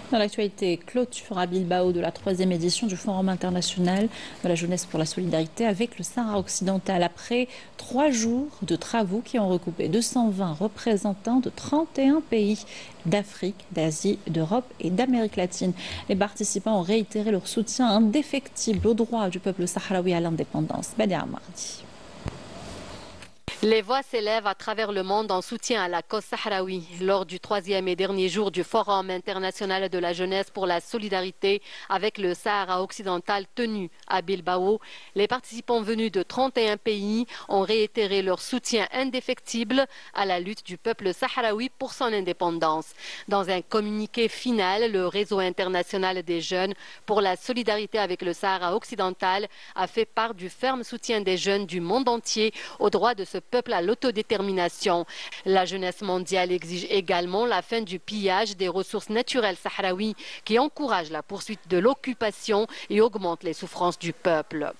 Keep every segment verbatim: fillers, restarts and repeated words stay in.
Dans l'actualité, clôture à Bilbao de la troisième édition du Forum international de la jeunesse pour la solidarité avec le Sahara occidental. Après trois jours de travaux qui ont recoupé deux cent vingt représentants de trente et un pays d'Afrique, d'Asie, d'Europe et d'Amérique latine. Les participants ont réitéré leur soutien indéfectible au droit du peuple sahraoui à l'indépendance. Badia Mardi. Les voix s'élèvent à travers le monde en soutien à la cause sahraoui. Lors du troisième et dernier jour du Forum international de la jeunesse pour la solidarité avec le Sahara occidental tenu à Bilbao, les participants venus de trente et un pays ont réitéré leur soutien indéfectible à la lutte du peuple sahraoui pour son indépendance. Dans un communiqué final, le réseau international des jeunes pour la solidarité avec le Sahara occidental a fait part du ferme soutien des jeunes du monde entier au droit de ce peuple à l'autodétermination. La jeunesse mondiale exige également la fin du pillage des ressources naturelles sahraouis qui encourage la poursuite de l'occupation et augmente les souffrances du peuple.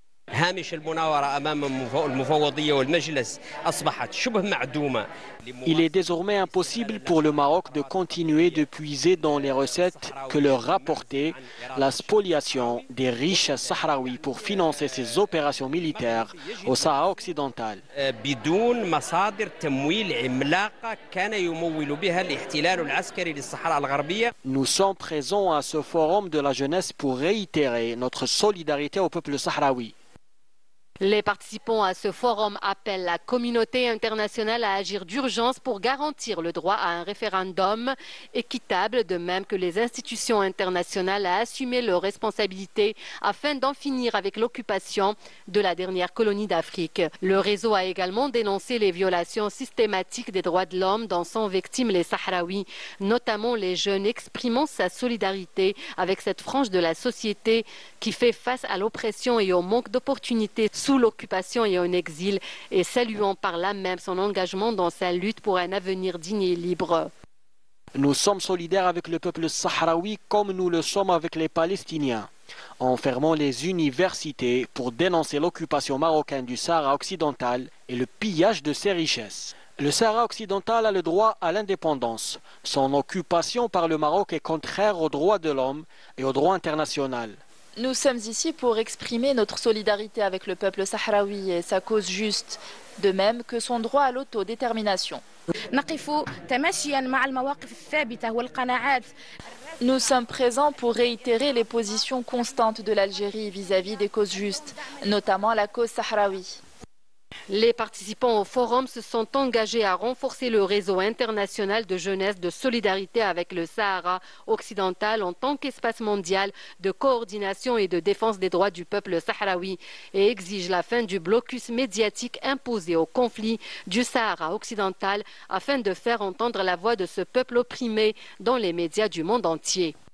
Il est désormais impossible pour le Maroc de continuer de puiser dans les recettes que leur rapportait la spoliation des riches sahraouis pour financer ses opérations militaires au Sahara occidental. Nous sommes présents à ce forum de la jeunesse pour réitérer notre solidarité au peuple sahraoui. Les participants à ce forum appellent la communauté internationale à agir d'urgence pour garantir le droit à un référendum équitable, de même que les institutions internationales à assumer leurs responsabilités afin d'en finir avec l'occupation de la dernière colonie d'Afrique. Le réseau a également dénoncé les violations systématiques des droits de l'homme dont sont victimes les Sahraouis, notamment les jeunes, exprimant sa solidarité avec cette frange de la société qui fait face à l'oppression et au manque d'opportunités sous l'occupation et en exil, et saluant par là même son engagement dans sa lutte pour un avenir digne et libre. Nous sommes solidaires avec le peuple sahraoui comme nous le sommes avec les Palestiniens, en fermant les universités pour dénoncer l'occupation marocaine du Sahara occidental et le pillage de ses richesses. Le Sahara occidental a le droit à l'indépendance. Son occupation par le Maroc est contraire aux droits de l'homme et au droit international. Nous sommes ici pour exprimer notre solidarité avec le peuple sahraoui et sa cause juste, de même que son droit à l'autodétermination. Nous sommes présents pour réitérer les positions constantes de l'Algérie vis-à-vis des causes justes, notamment la cause sahraoui. Les participants au forum se sont engagés à renforcer le réseau international de jeunesse de solidarité avec le Sahara occidental en tant qu'espace mondial de coordination et de défense des droits du peuple sahraoui et exigent la fin du blocus médiatique imposé au conflit du Sahara occidental afin de faire entendre la voix de ce peuple opprimé dans les médias du monde entier.